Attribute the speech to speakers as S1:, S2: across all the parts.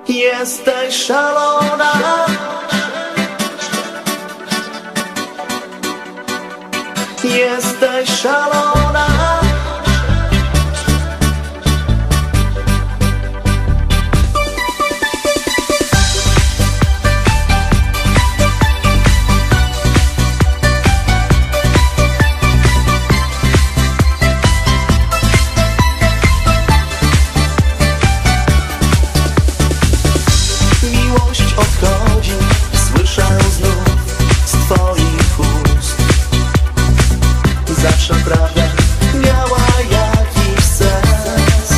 S1: Jesteś szalona. Jesteś szalona. Miłość odchodzi, słyszę znów z twoich ust. Zawsze prawda miała jakiś sens.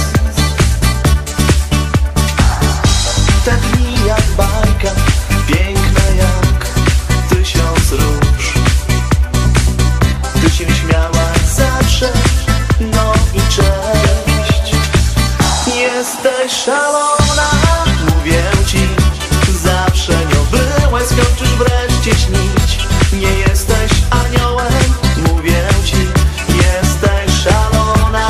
S1: Te dni jak bajka, piękne jak 1000 róż. Ty się śmiałaś zawsze, no i cześć. Jesteś szalona, mówię ci, zawsze nią byłeś, skończysz wreszcie śnić. Nie jesteś aniołem, mówię ci, jesteś szalona.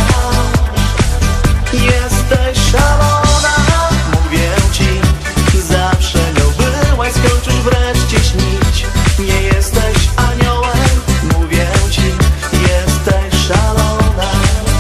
S1: Jesteś szalona, mówię ci, zawsze nią byłeś, skończysz wreszcie śnić. Nie jesteś aniołem, mówię ci, jesteś szalona.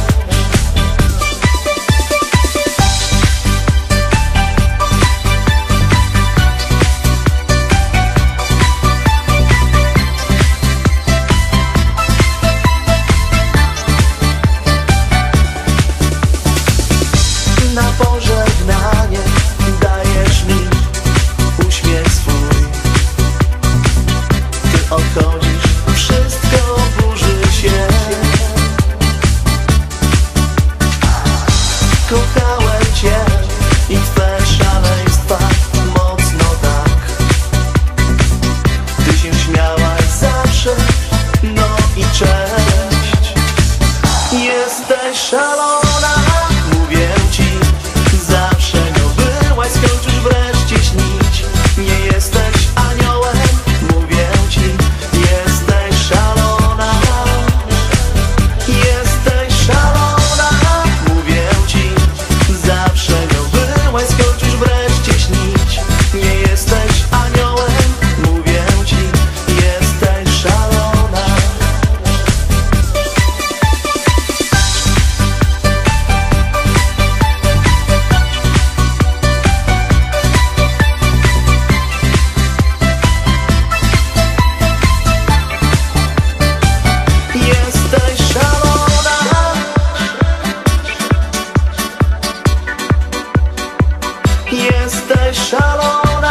S1: Na pożegnanie dajesz mi uśmiech swój. Ty odchodzisz, wszystko burzy się. Kochałem cię i twe szaleństwa mocno tak. Ty się śmiałaś zawsze, no i cześć. Jesteś szalona, mówię ci, zawsze nią byłaś, skończysz wreszcie śnić. Nie jesteś aniołem, mówię ci, jesteś szalona. Jesteś szalona, mówię ci, zawsze nią byłaś, skończysz wreszcie śnić. Nie jesteś aniołem, mówię ci, jesteś szalona. Jesteś szalona. Jesteś szalona.